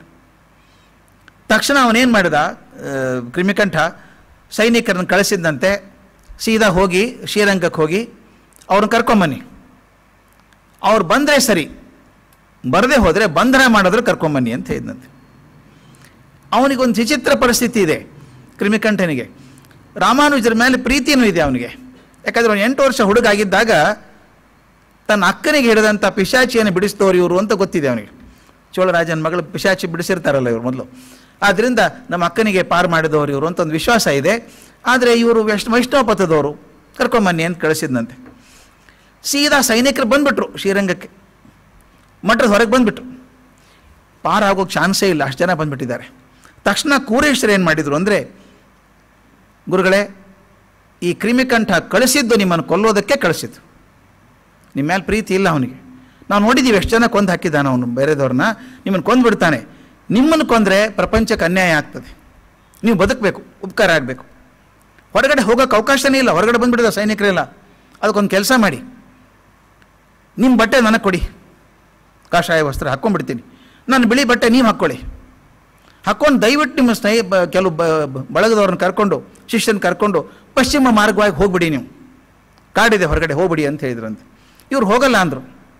ತಕ್ಷಣ ಅವನೇನು ಮಾಡಿದ, ಕ್ರಿಮಿಕಂಠ ಸೈನಿಕರನ್ನು ಕಳಿಸಿದ್ದಂತೆ, ಸೀದಾ ಹೋಗಿ ಶ್ರೀರಂಗಕ್ಕೆ ಹೋಗಿ ಅವ್ರನ್ನ ಕರ್ಕೊಂಬನ್ನಿ, ಅವ್ರು ಬಂದರೆ ಸರಿ, ಬರದೇ ಹೋದರೆ ಬಂಧನ ಮಾಡಿದ್ರು ಕರ್ಕೊಂಬನ್ನಿ ಅಂತ ಹೇಳಿದಂತೆ. ಅವನಿಗೊಂದು ವಿಚಿತ್ರ ಪರಿಸ್ಥಿತಿ ಇದೆ ಕ್ರಿಮಿಕಂಠನಿಗೆ. ರಾಮಾನುಜರ ಮೇಲೆ ಪ್ರೀತಿಯೂ ಇದೆ ಅವನಿಗೆ. ಯಾಕಂದರೆ ಅವನು ಎಂಟು ವರ್ಷ ಹುಡುಗಾಗಿದ್ದಾಗ ತನ್ನ ಅಕ್ಕನಿಗೆ ಹಿಡಿದಂಥ ಪಿಶಾಚಿಯನ್ನು ಬಿಡಿಸಿದವರು ಇವರು ಅಂತ ಗೊತ್ತಿದೆ ಅವನಿಗೆ. ಚೋಳರಾಜನ ಮಗಳು ಪಿಶಾಚಿ ಬಿಡಿಸಿರ್ತಾರಲ್ಲ ಇವರು ಮೊದಲು, ಆದ್ದರಿಂದ ನಮ್ಮ ಅಕ್ಕನಿಗೆ ಪಾರು ಮಾಡಿದವರು ಇವರು ಅಂತ ಒಂದು ವಿಶ್ವಾಸ ಇದೆ. ಆದರೆ ಇವರು ವೈಷ್ಣ ವೈಷ್ಣವ ಪಥದವರು, ಕರ್ಕೊಂಬನ್ನಿ ಅಂತ ಕಳಿಸಿದಂತೆ. ಸೀದಾ ಸೈನಿಕರು ಬಂದುಬಿಟ್ರು ಶ್ರೀರಂಗಕ್ಕೆ, ಮಠದ ಹೊರಗೆ ಬಂದುಬಿಟ್ರು. ಪಾರಾಗೋಕ್ಕೆ ಚಾನ್ಸೇ ಇಲ್ಲ, ಅಷ್ಟು ಜನ ಬಂದುಬಿಟ್ಟಿದ್ದಾರೆ. ತಕ್ಷಣ ಕೂರೇಶ್ವರ ಏನು ಮಾಡಿದರು ಅಂದರೆ, ಗುರುಗಳೇ, ಈ ಕ್ರಿಮಿಕಂಠ ಕಳಿಸಿದ್ದು ನಿಮ್ಮನ್ನು ಕೊಲ್ಲೋದಕ್ಕೆ ಕಳಿಸಿದ್ದು, ನಿಮ್ಮ ಮೇಲೆ ಪ್ರೀತಿ ಇಲ್ಲ ಅವನಿಗೆ. ನಾವು ನೋಡಿದ್ದೀವಿ ಎಷ್ಟು ಜನ ಕೊಂದು ಹಾಕಿದ್ದಾನೆ ಅವನು ಬೇರೆದವ್ರನ್ನ, ನಿಮ್ಮನ್ನು ಕೊಂದುಬಿಡ್ತಾನೆ. ನಿಮ್ಮನ್ನು ಕೊಂದರೆ ಪ್ರಪಂಚಕ್ಕೆ ಅನ್ಯಾಯ ಆಗ್ತದೆ, ನೀವು ಬದುಕಬೇಕು, ಉಪಕಾರ ಆಗಬೇಕು. ಹೊರಗಡೆ ಹೋಗೋಕ್ಕೆ ಅವಕಾಶನೇ ಇಲ್ಲ, ಹೊರಗಡೆ ಬಂದುಬಿಡಿದ ಸೈನಿಕರೆಲ್ಲ. ಅದಕ್ಕೊಂದು ಕೆಲಸ ಮಾಡಿ, ನಿಮ್ಮ ಬಟ್ಟೆ ನನಗೆ ಕೊಡಿ, ಕಾಷಾಯ ವಸ್ತ್ರ ಹಾಕ್ಕೊಂಡ್ಬಿಡ್ತೀನಿ, ನಾನು ಬಿಳಿ ಬಟ್ಟೆ ನೀವು ಹಾಕ್ಕೊಳ್ಳಿ, ಹಾಕ್ಕೊಂಡು ದಯವಿಟ್ಟು ನಿಮ್ಮ ಸ್ನೇಹಿ ಕೆಲವು ಬಳಗದವ್ರನ್ನ ಕರ್ಕೊಂಡು, ಶಿಷ್ಯನ ಕರ್ಕೊಂಡು ಪಶ್ಚಿಮ ಮಾರ್ಗವಾಗಿ ಹೋಗ್ಬಿಡಿ, ನೀವು ಕಾಡಿದೆ ಹೊರಗಡೆ ಹೋಗ್ಬಿಡಿ ಅಂತ ಹೇಳಿದ್ರಂತೆ. ಇವ್ರು ಹೋಗಲ್ಲ ಅಂದರು.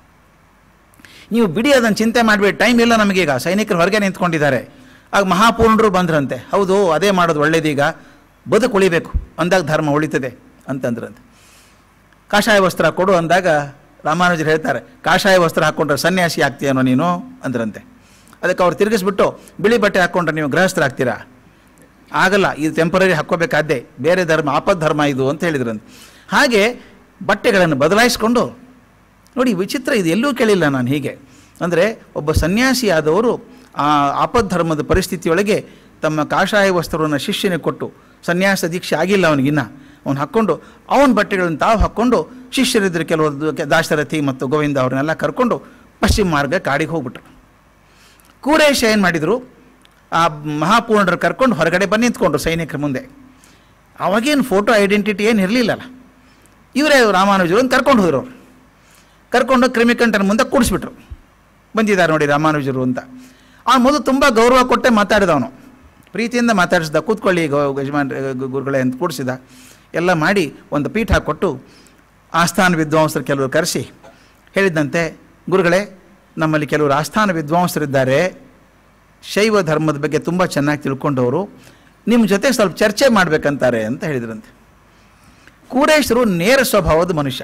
ನೀವು ಬಿಡಿ, ಅದನ್ನು ಚಿಂತೆ ಮಾಡಬೇಡಿ, ಟೈಮ್ ಇಲ್ಲ ನಮಗೀಗ, ಸೈನಿಕರು ಹೊರಗೆ ನಿಂತ್ಕೊಂಡಿದ್ದಾರೆ. ಆಗ ಮಹಾಪೂರ್ಣರು ಬಂದ್ರಂತೆ, ಹೌದು ಅದೇ ಮಾಡೋದು ಒಳ್ಳೇದೀಗ, ಬದುಕು ಉಳಿಬೇಕು ಅಂದಾಗ ಧರ್ಮ ಉಳಿತದೆ ಅಂತಂದ್ರಂತೆ. ಕಾಷಾಯ ವಸ್ತ್ರ ಕೊಡು ಅಂದಾಗ ರಾಮಾನುಜರು ಹೇಳ್ತಾರೆ, ಕಾಷಾಯ ವಸ್ತ್ರ ಹಾಕ್ಕೊಂಡ್ರೆ ಸನ್ಯಾಸಿ ಆಗ್ತೀಯನೋ ನೀನು ಅಂದ್ರಂತೆ. ಅದಕ್ಕೆ ಅವ್ರು ತಿರುಗಿಸ್ಬಿಟ್ಟು, ಬಿಳಿ ಬಟ್ಟೆ ಹಾಕ್ಕೊಂಡ್ರೆ ನೀವು ಗೃಹಸ್ಥರಾಗ್ತೀರಾ? ಆಗಲ್ಲ, ಇದು ಟೆಂಪರರಿ ಹಾಕ್ಕೋಬೇಕಾದ್ದೇ, ಬೇರೆ ಧರ್ಮ, ಆಪದ್ ಧರ್ಮ ಇದು ಅಂತ ಹೇಳಿದ್ರಂತೆ. ಹಾಗೆ ಬಟ್ಟೆಗಳನ್ನು ಬದಲಾಯಿಸ್ಕೊಂಡು, ನೋಡಿ ವಿಚಿತ್ರ, ಇದು ಎಲ್ಲೂ ಕೇಳಿಲ್ಲ ನಾನು ಹೀಗೆ. ಅಂದರೆ ಒಬ್ಬ ಸನ್ಯಾಸಿ ಆದವರು ಆ ಆಪದ್ ಧರ್ಮದ ಪರಿಸ್ಥಿತಿಯೊಳಗೆ ತಮ್ಮ ಕಾಷಾಯ ವಸ್ತ್ರವನ್ನು ಶಿಷ್ಯನಿಗೆ ಕೊಟ್ಟು, ಸನ್ಯಾಸ ದೀಕ್ಷೆ ಆಗಿಲ್ಲ ಅವನಿಗಿನ್ನ, ಅವನು ಹಾಕ್ಕೊಂಡು ಅವನ ಬಟ್ಟೆಗಳನ್ನು ತಾವು ಹಾಕ್ಕೊಂಡು, ಶಿಷ್ಯರಿದ್ದರೆ ಕೆಲವರು ದಾಶರಥಿ ಮತ್ತು ಗೋವಿಂದ ಅವ್ರನ್ನೆಲ್ಲ ಕರ್ಕೊಂಡು ಪಶ್ಚಿಮ ಮಾರ್ಗ ಕಾಡಿಗೆ ಹೋಗ್ಬಿಟ್ರು. ಕೂರೇಶ ಏನು ಮಾಡಿದರು, ಆ ಮಹಾಪೂರ್ಣರು ಕರ್ಕೊಂಡು ಹೊರಗಡೆ ಬಂದು ನಿಂತ್ಕೊಂಡ್ರು ಸೈನಿಕರ ಮುಂದೆ. ಅವಾಗೇನು ಫೋಟೋ ಐಡೆಂಟಿಟಿ ಏನು ಇರಲಿಲ್ಲಲ್ಲ, ಇವರೇ ರಾಮಾನುಜರು ಅಂತ ಕರ್ಕೊಂಡು ಹೋದ್ರು. ಅವರು ಕರ್ಕೊಂಡು ಕ್ರಿಮಿಕಂಠನ ಮುಂದೆ ಕೂಡಿಸ್ಬಿಟ್ರು, ಬಂದಿದ್ದಾರೆ ನೋಡಿ ರಾಮಾನುಜರು ಅಂತ. ಆ ಮೊದಲು ತುಂಬ ಗೌರವ ಕೊಟ್ಟೆ ಮಾತಾಡಿದವನು, ಪ್ರೀತಿಯಿಂದ ಮಾತಾಡಿಸಿದ, ಕೂತ್ಕೊಳ್ಳಿ ಗೋ ಯಜಮಾನ್ ಗುರುಗಳೇ ಅಂತ ಕೂಡಿಸಿದ. ಎಲ್ಲ ಮಾಡಿ ಒಂದು ಪೀಠ ಕೊಟ್ಟು ಆಸ್ಥಾನ ವಿದ್ವಾಂಸರು ಕೆಲವರು ಕರೆಸಿ ಹೇಳಿದಂತೆ, ಗುರುಗಳೇ, ನಮ್ಮಲ್ಲಿ ಕೆಲವರು ಆಸ್ಥಾನ ವಿದ್ವಾಂಸರಿದ್ದಾರೆ, ಶೈವ ಧರ್ಮದ ಬಗ್ಗೆ ತುಂಬ ಚೆನ್ನಾಗಿ ತಿಳ್ಕೊಂಡವರು, ನಿಮ್ಮ ಜೊತೆ ಸ್ವಲ್ಪ ಚರ್ಚೆ ಮಾಡಬೇಕಂತಾರೆ ಅಂತ ಹೇಳಿದ್ರಂತೆ. ಕೂರೇಶರು ನೇರ ಸ್ವಭಾವದ ಮನುಷ್ಯ,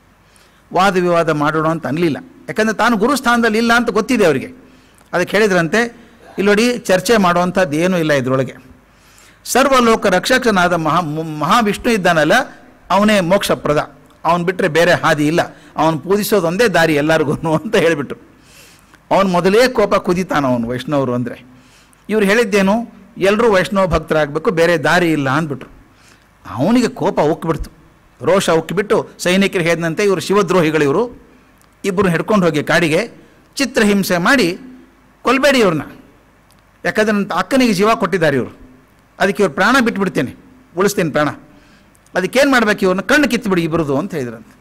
ವಾದ ವಿವಾದ ಮಾಡೋಣ ಅಂತ ಅನ್ನಲಿಲ್ಲ, ಯಾಕಂದರೆ ತಾನು ಗುರುಸ್ಥಾನದಲ್ಲಿ ಇಲ್ಲ ಅಂತ ಗೊತ್ತಿದೆ ಅವರಿಗೆ. ಅದಕ್ಕೆ ಹೇಳಿದ್ರಂತೆ, ಇಲ್ಲಿ ನೋಡಿ, ಚರ್ಚೆ ಮಾಡುವಂಥದ್ದು ಏನೂ ಇಲ್ಲ ಇದರೊಳಗೆ. ಸರ್ವಲೋಕ ರಕ್ಷಕನಾದ ಮಹಾ ಮಹಾವಿಷ್ಣು ಇದ್ದಾನಲ್ಲ, ಅವನೇ ಮೋಕ್ಷಪ್ರದ, ಅವನು ಬಿಟ್ಟರೆ ಬೇರೆ ಹಾದಿ ಇಲ್ಲ, ಅವನು ಪೂಜಿಸೋದೊಂದೇ ದಾರಿ ಎಲ್ಲರಿಗೂ ಅಂತ ಹೇಳಿಬಿಟ್ರು. ಅವನು ಮೊದಲೇ ಕೋಪ ಕುದಿತಾನ ಅವನು ವೈಷ್ಣವರು ಅಂದರೆ. ಇವ್ರು ಹೇಳಿದ್ದೇನು, ಎಲ್ಲರೂ ವೈಷ್ಣವ ಭಕ್ತರಾಗಬೇಕು, ಬೇರೆ ದಾರಿ ಇಲ್ಲ ಅಂದ್ಬಿಟ್ರು. ಅವನಿಗೆ ಕೋಪ ಉಕ್ಕಿಬಿಡ್ತು, ರೋಷ ಉಕ್ಕಿಬಿಟ್ಟು ಸೈನಿಕರು ಹೇಳಿದಂತೆ, ಇವರು ಶಿವದ್ರೋಹಿಗಳು, ಇವರು ಇಬ್ಬರು ಹಿಡ್ಕೊಂಡು ಹೋಗಿ ಕಾಡಿಗೆ ಚಿತ್ರಹಿಂಸೆ ಮಾಡಿ ಕೊಲ್ಬೇಡಿ ಇವ್ರನ್ನ, ಯಾಕಂದರೆ ನನ್ನ ಅಕ್ಕನಿಗೆ ಜೀವ ಕೊಟ್ಟಿದ್ದಾರೆ ಇವರು, ಅದಕ್ಕೆ ಇವ್ರು ಪ್ರಾಣ ಬಿಟ್ಬಿಡ್ತೇನೆ, ಉಳಿಸ್ತೇನೆ ಪ್ರಾಣ, ಅದಕ್ಕೇನು ಮಾಡ್ಬೇಕು, ಇವ್ರನ್ನ ಕಣ್ಣು ಕಿತ್ತುಬಿಡಿ ಇಬ್ಬರದು ಅಂತ ಹೇಳಿದ್ರಂತೆ.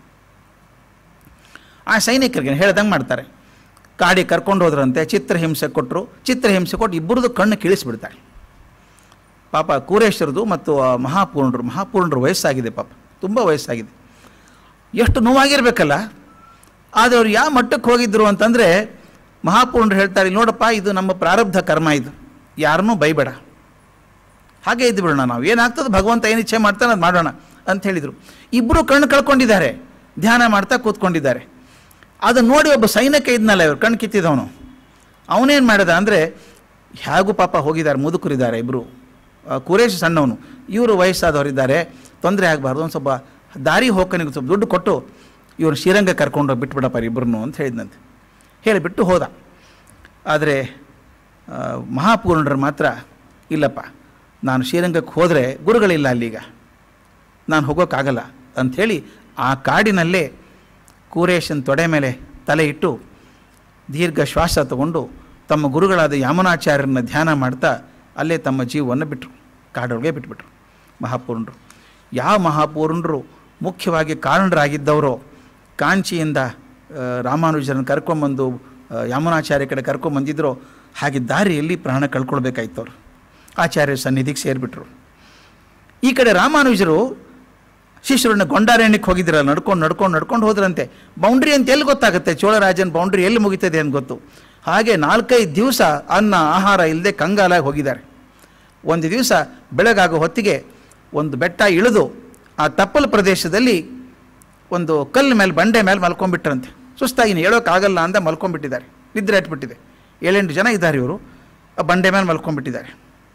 ಆ ಸೈನಿಕರಿಗೆ ಹೇಳ್ದಂಗೆ ಮಾಡ್ತಾರೆ. ಕಾಡಿಗೆ ಕರ್ಕೊಂಡು ಹೋದ್ರಂತೆ, ಚಿತ್ರಹಿಂಸೆ ಕೊಟ್ಟರು. ಚಿತ್ರಹಿಂಸೆ ಕೊಟ್ಟು ಇಬ್ಬರದು ಕಣ್ಣು ಕೀಳಿಸ್ಬಿಡ್ತಾರೆ. ಪಾಪ ಕೂರೇಶ್ವರದು ಮತ್ತು ಮಹಾಪೂರ್ಣರು ಮಹಾಪೂರ್ಣರು ವಯಸ್ಸಾಗಿದೆ, ಪಾಪ ತುಂಬ ವಯಸ್ಸಾಗಿದೆ, ಎಷ್ಟು ನೋವಾಗಿರಬೇಕಲ್ಲ. ಆದರೆ ಅವ್ರು ಯಾವ ಮಟ್ಟಕ್ಕೆ ಹೋಗಿದ್ದರು ಅಂತಂದರೆ, ಮಹಾಪೂರ್ಣರು ಹೇಳ್ತಾರೆ, ನೋಡಪ್ಪ, ಇದು ನಮ್ಮ ಪ್ರಾರಬ್ಧ ಕರ್ಮ, ಇದು ಯಾರನ್ನೂ ಬೈಬೇಡ, ಹಾಗೆ ಇದ್ದು ಬಿಡೋಣ, ನಾವು ಏನಾಗ್ತದೆ ಭಗವಂತ ಏನು ಇಚ್ಛೆ ಮಾಡ್ತಾನೆ ಅದು ಮಾಡೋಣ ಅಂತ ಹೇಳಿದರು. ಇಬ್ಬರು ಕಣ್ಣು ಕಳ್ಕೊಂಡಿದ್ದಾರೆ, ಧ್ಯಾನ ಮಾಡ್ತಾ ಕೂತ್ಕೊಂಡಿದ್ದಾರೆ. ಅದನ್ನು ನೋಡಿ ಒಬ್ಬ ಸೈನಿಕ ಇದ್ನಲ್ಲ, ಇವರು ಕಣ್ಣು ಕಿತ್ತಿದವನು, ಅವನೇನು ಮಾಡಿದ ಅಂದರೆ, ಹೇಗೂ ಪಾಪ ಹೋಗಿದ್ದಾರೆ, ಮುದುಕರಿದ್ದಾರೆ ಇಬ್ಬರು, ಕೂರೇಶ್ ಸಣ್ಣವನು, ಇವರು ವಯಸ್ಸಾದವರಿದ್ದಾರೆ, ತೊಂದರೆ ಆಗಬಾರ್ದು, ಒಂದು ಸ್ವಲ್ಪ ದಾರಿ ಹೋಗ್ಕನಿಗೆ ಸ್ವಲ್ಪ ದುಡ್ಡು ಕೊಟ್ಟು ಇವ್ರು ಶ್ರೀರಂಗ ಕರ್ಕೊಂಡು ಬಿಟ್ಬಿಡಪ್ಪ ಇಬ್ಬರನ್ನು ಅಂತ ಹೇಳಿದಂತೆ. ಹೇಳಿಬಿಟ್ಟು ಹೋದ. ಆದರೆ ಮಹಾಪೂರ್ಣರು ಮಾತ್ರ ಇಲ್ಲಪ್ಪ, ನಾನು ಶ್ರೀರಂಗಕ್ಕೆ ಹೋದರೆ ಗುರುಗಳಿಲ್ಲ ಅಲ್ಲೀಗ, ನಾನು ಹೋಗೋಕ್ಕಾಗಲ್ಲ ಅಂಥೇಳಿ ಆ ಕಾಡಿನಲ್ಲೇ ಕೂರೇಶನ ತೊಡೆ ಮೇಲೆ ತಲೆ ಇಟ್ಟು ದೀರ್ಘ ಶ್ವಾಸ ತಗೊಂಡು ತಮ್ಮ ಗುರುಗಳಾದ ಯಾಮನಾಚಾರ್ಯರನ್ನ ಧ್ಯಾನ ಮಾಡ್ತಾ ಅಲ್ಲೇ ತಮ್ಮ ಜೀವವನ್ನು ಬಿಟ್ಟರು, ಕಾಡೊಳಗೆ ಬಿಟ್ಬಿಟ್ರು ಮಹಾಪೂರ್ಣರು. ಯಾವ ಮಹಾಪೂರ್ಣರು ಮುಖ್ಯವಾಗಿ ಕಾರಣರಾಗಿದ್ದವರೋ ಕಾಂಚಿಯಿಂದ ರಾಮಾನುಜರನ್ನು ಕರ್ಕೊಂಬಂದು ಯಾಮನಾಚಾರ್ಯ ಕಡೆ ಕರ್ಕೊಂಬಂದಿದ್ರು, ಹಾಗೆ ದಾರಿಯಲ್ಲಿ ಪ್ರಾಣ ಕಳ್ಕೊಳ್ಬೇಕಾಯ್ತು ಅವರು. ಆಚಾರ್ಯ ಸನ್ನಿಧಿಗೆ ಸೇರಿಬಿಟ್ರು. ಈ ಕಡೆ ರಾಮಾನುಜರು ಶಿಷ್ಯರನ್ನ ಗೊಂಡಾರಣ್ಯಕ್ಕೆ ಹೋಗಿದ್ರಲ್ಲ, ನಡ್ಕೊಂಡು ನಡ್ಕೊಂಡು ನಡ್ಕೊಂಡು ಹೋದ್ರಂತೆ. ಬೌಂಡ್ರಿ ಅಂತ ಎಲ್ಲಿ ಗೊತ್ತಾಗುತ್ತೆ, ಚೋಳರಾಜನ ಬೌಂಡ್ರಿ ಎಲ್ಲಿ ಮುಗಿತದೆ ಅಂತ ಗೊತ್ತು. ಹಾಗೆ ನಾಲ್ಕೈದು ದಿವಸ ಅನ್ನ ಆಹಾರ ಇಲ್ಲದೆ ಕಂಗಾಲಾಗಿ ಹೋಗಿದ್ದಾರೆ. ಒಂದು ದಿವಸ ಬೆಳಗಾಗೋ ಹೊತ್ತಿಗೆ ಒಂದು ಬೆಟ್ಟ ಇಳಿದು ಆ ತಪ್ಪಲು ಪ್ರದೇಶದಲ್ಲಿ ಒಂದು ಕಲ್ಲು ಮೇಲೆ ಬಂಡೆ ಮೇಲೆ ಮಲ್ಕೊಂಡ್ಬಿಟ್ರಂತೆ. ಸುಸ್ತಾಗಿನ ಹೇಳೋಕ್ಕಾಗಲ್ಲ ಅಂತ ಮಲ್ಕೊಂಡ್ಬಿಟ್ಟಿದ್ದಾರೆ, ನಿದ್ರೆ ಹಟ್ಬಿಟ್ಟಿದೆ. ಏಳೆಂಟು ಜನ ಇದ್ದಾರೆ ಇವರು, ಆ ಬಂಡೆ ಮೇಲೆ ಮಲ್ಕೊಂಡ್ಬಿಟ್ಟಿದ್ದಾರೆ.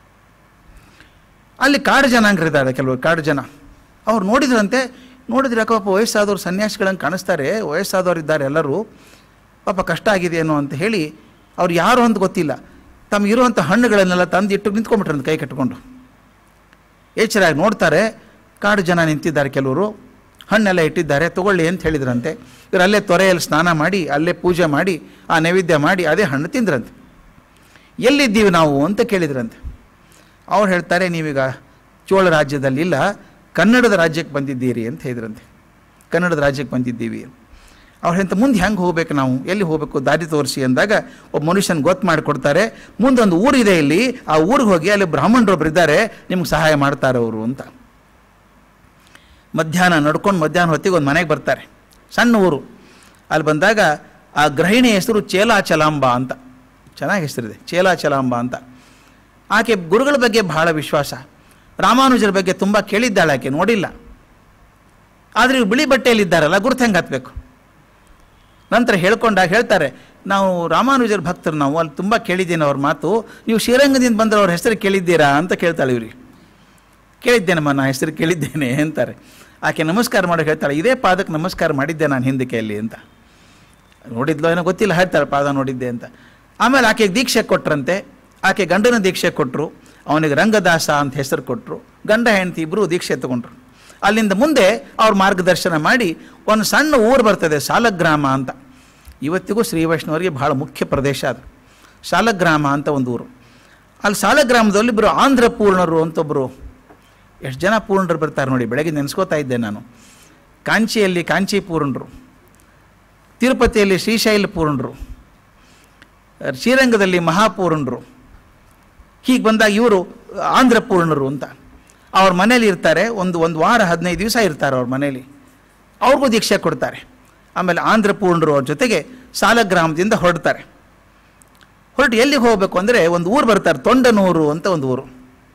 ಅಲ್ಲಿ ಕಾಡು ಜನಾಂಗರಿದ್ದಾರೆ, ಕೆಲವರು ಕಾಡು ಜನ. ಅವ್ರು ನೋಡಿದ್ರಂತೆ, ನೋಡಿದ್ರೆ ಯಾಕೋ ಪಾಪ ವಯಸ್ಸಾದವ್ರು ಸನ್ಯಾಸಿಗಳಂಗೆ ಕಾಣಿಸ್ತಾರೆ, ವಯಸ್ಸಾದವ್ರು ಇದ್ದಾರೆ ಎಲ್ಲರೂ, ಪಾಪ ಕಷ್ಟ ಆಗಿದೆಯೇನೋ ಅಂತ ಹೇಳಿ ಅವ್ರು ಯಾರು ಅಂತ ಗೊತ್ತಿಲ್ಲ, ತಮಗಿರುವಂಥ ಹಣ್ಣುಗಳನ್ನೆಲ್ಲ ತಂದು ಇಟ್ಟು ನಿಂತ್ಕೊಂಡ್ಬಿಟ್ರಂತೆ ಕೈ ಕಟ್ಕೊಂಡು. ಎಚ್ಚರಾಗಿ ನೋಡ್ತಾರೆ, ಕಾಡು ಜನ ನಿಂತಿದ್ದಾರೆ, ಕೆಲವರು ಹಣ್ಣೆಲ್ಲ ಇಟ್ಟಿದ್ದಾರೆ, ತಗೊಳ್ಳಿ ಅಂತ ಹೇಳಿದ್ರಂತೆ. ಇವರು ಅಲ್ಲೇ ತೊರೆಯಲ್ಲಿ ಸ್ನಾನ ಮಾಡಿ ಅಲ್ಲೇ ಪೂಜೆ ಮಾಡಿ ಆ ನೈವೇದ್ಯ ಮಾಡಿ ಅದೇ ಹಣ್ಣು ತಿಂದ್ರಂತೆ. ಎಲ್ಲಿದ್ದೀವಿ ನಾವು ಅಂತ ಕೇಳಿದ್ರಂತೆ. ಅವ್ರು ಹೇಳ್ತಾರೆ, ನೀವೀಗ ಚೋಳ ರಾಜ್ಯದಲ್ಲಿಲ್ಲ, ಕನ್ನಡದ ರಾಜ್ಯಕ್ಕೆ ಬಂದಿದ್ದೀರಿ ಅಂತ ಹೇಳಿದ್ರಂತೆ. ಕನ್ನಡದ ರಾಜ್ಯಕ್ಕೆ ಬಂದಿದ್ದೀವಿ. ಅವ್ರು ಹೇಳ್ತ ಮುಂದೆ ಹೆಂಗೆ ಹೋಗ್ಬೇಕು, ನಾವು ಎಲ್ಲಿ ಹೋಗಬೇಕು ದಾರಿ ತೋರಿಸಿ ಅಂದಾಗ ಒಬ್ಬ ಮನುಷ್ಯನ ಗೊತ್ತು ಮಾಡಿಕೊಡ್ತಾರೆ. ಮುಂದೊಂದು ಊರಿದೆ ಇಲ್ಲಿ, ಆ ಊರಿಗೆ ಹೋಗಿ ಅಲ್ಲಿ ಬ್ರಾಹ್ಮಣರೊಬ್ರು ಇದ್ದಾರೆ, ನಿಮ್ಗೆ ಸಹಾಯ ಮಾಡ್ತಾರೆ ಅವರು ಅಂತ. ಮಧ್ಯಾಹ್ನ ನಡ್ಕೊಂಡು ಮಧ್ಯಾಹ್ನ ಹೊತ್ತಿಗೆ ಒಂದು ಮನೆಗೆ ಬರ್ತಾರೆ, ಸಣ್ಣ ಊರು. ಅಲ್ಲಿ ಬಂದಾಗ ಆ ಗೃಹಿಣಿ ಹೆಸರು ಚೇಲಾಚಲಾಂಬ ಅಂತ, ಚೆನ್ನಾಗಿ ಹೆಸರಿದೆ, ಚೇಲಾಚಲಾಂಬ ಅಂತ. ಆಕೆ ಗುರುಗಳ ಬಗ್ಗೆ ಬಹಳ ವಿಶ್ವಾಸ, ರಾಮಾನುಜರ ಬಗ್ಗೆ ತುಂಬ ಕೇಳಿದ್ದಾಳೆ ಆಕೆ, ನೋಡಿಲ್ಲ. ಆದರೆ ಇವ್ರು ಬಿಳಿ ಬಟ್ಟೆಯಲ್ಲಿದ್ದಾರಲ್ಲ, ಗುರುತು ಹೆಂಗೆ ಹತ್ತಬೇಕು. ನಂತರ ಹೇಳ್ಕೊಂಡಾಗ ಹೇಳ್ತಾರೆ, ನಾವು ರಾಮಾನುಜರ ಭಕ್ತರು, ನಾವು ಅಲ್ಲಿ ತುಂಬ ಕೇಳಿದ್ದೇನೆ ಅವ್ರ ಮಾತು, ನೀವು ಶ್ರೀರಂಗದಿಂದ ಬಂದರೆ ಅವ್ರ ಹೆಸರು ಕೇಳಿದ್ದೀರಾ ಅಂತ ಕೇಳ್ತಾಳೆ ಇವ್ರಿಗೆ. ಕೇಳಿದ್ದೇನಮ್ಮ, ನಾನು ಹೆಸರು ಕೇಳಿದ್ದೇನೆ ಅಂತಾರೆ. ಆಕೆ ನಮಸ್ಕಾರ ಮಾಡಿ ಹೇಳ್ತಾಳೆ, ಇದೇ ಪಾದಕ್ಕೆ ನಮಸ್ಕಾರ ಮಾಡಿದ್ದೆ ನಾನು ಹಿಂದಕ್ಕೆಯಲ್ಲಿ ಅಂತ. ನೋಡಿದ್ಲೋ ಏನೋ ಗೊತ್ತಿಲ್ಲ, ಹೇಳ್ತಾಳೆ ಪಾದ ನೋಡಿದ್ದೆ ಅಂತ. ಆಮೇಲೆ ಆಕೆಗೆ ದೀಕ್ಷೆ ಕೊಟ್ರಂತೆ. ಆಕೆ ಗಂಡನ ದೀಕ್ಷೆ ಕೊಟ್ಟರು, ಅವನಿಗೆ ರಂಗದಾಸ ಅಂತ ಹೆಸರು ಕೊಟ್ಟರು. ಗಂಡ ಹೆಂಡತಿ ಇಬ್ಬರು ದೀಕ್ಷೆ ತಗೊಂಡ್ರು. ಅಲ್ಲಿಂದ ಮುಂದೆ ಅವ್ರ ಮಾರ್ಗದರ್ಶನ ಮಾಡಿ ಒಂದು ಸಣ್ಣ ಊರು ಬರ್ತದೆ, ಸಾಲಗ್ರಾಮ ಅಂತ. ಇವತ್ತಿಗೂ ಶ್ರೀ ವೈಷ್ಣವರಿಗೆ ಬಹಳ ಮುಖ್ಯ ಪ್ರದೇಶ ಅದು, ಸಾಲಗ್ರಾಮ ಅಂತ ಒಂದು ಊರು. ಅಲ್ಲಿ ಸಾಲಗ್ರಾಮದಲ್ಲಿ ಇಬ್ಬರು ಆಂಧ್ರ ಪೂರ್ಣರು ಅಂತ ಒಬ್ಬರು, ಎಷ್ಟು ಜನ ಪೂರ್ಣರು ಬರ್ತಾರೆ ನೋಡಿ, ಬೆಳಗ್ಗೆ ನೆನೆಸ್ಕೋತಾ ಇದ್ದೆ ನಾನು. ಕಾಂಚಿಯಲ್ಲಿ ಕಾಂಚಿ ಪೂರ್ಣರು, ತಿರುಪತಿಯಲ್ಲಿ ಶ್ರೀಶೈಲ ಪೂರ್ಣರು, ಶ್ರೀರಂಗದಲ್ಲಿ ಮಹಾಪೂರ್ಣರು. ಹೀಗೆ ಬಂದಾಗ ಇವರು ಆಂಧ್ರ ಪೂರ್ಣರು ಅಂತ. ಅವ್ರ ಮನೇಲಿ ಇರ್ತಾರೆ, ಒಂದು ಒಂದು ವಾರ ಹದಿನೈದು ದಿವಸ ಇರ್ತಾರೆ ಅವ್ರ ಮನೇಲಿ. ಅವ್ರಿಗೂ ದೀಕ್ಷೆ ಕೊಡ್ತಾರೆ. ಆಮೇಲೆ ಆಂಧ್ರ ಪೂರ್ಣರು ಅವ್ರ ಜೊತೆಗೆ ಸಾಲಗ್ರಾಮದಿಂದ ಹೊರಡ್ತಾರೆ. ಹೊರಟು ಎಲ್ಲಿಗೆ ಹೋಗಬೇಕು ಅಂದರೆ ಒಂದು ಊರು ಬರ್ತಾರೆ, ತೊಂಡನೂರು ಅಂತ ಒಂದು ಊರು.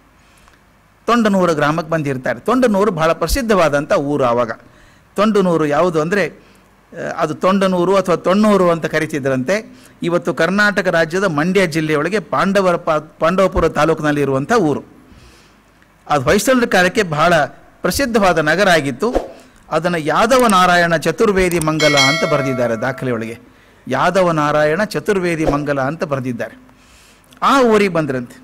ತೊಂಡನೂರು ಗ್ರಾಮಕ್ಕೆ ಬಂದಿರ್ತಾರೆ. ತೊಂಡನೂರು ಬಹಳ ಪ್ರಸಿದ್ಧವಾದಂಥ ಊರು ಆವಾಗ. ತೊಂಡನೂರು ಯಾವುದು ಅಂದರೆ ಅದು ತೊಂಡನೂರು ಅಥವಾ ತೊಣ್ಣೂರು ಅಂತ ಕರಿತಿದ್ರಂತೆ. ಇವತ್ತು ಕರ್ನಾಟಕ ರಾಜ್ಯದ ಮಂಡ್ಯ ಜಿಲ್ಲೆಯೊಳಗೆ ಪಾಂಡವರ ಪಾಂಡವಪುರ ತಾಲೂಕಿನಲ್ಲಿ ಇರುವಂಥ ಊರು. ಅದು ಹೊಯ್ಸಳರ ಕಾಲಕ್ಕೆ ಬಹಳ ಪ್ರಸಿದ್ಧವಾದ ನಗರ ಆಗಿತ್ತು. ಅದನ್ನು ಯಾದವ ನಾರಾಯಣ ಚತುರ್ವೇದಿ ಮಂಗಲ ಅಂತ ಬರೆದಿದ್ದಾರೆ ದಾಖಲೆಯೊಳಗೆ. ಯಾದವ ನಾರಾಯಣ ಚತುರ್ವೇದಿ ಮಂಗಲ ಅಂತ ಬರೆದಿದ್ದಾರೆ. ಆ ಊರಿಗೆ ಬಂದ್ರಂತೆ.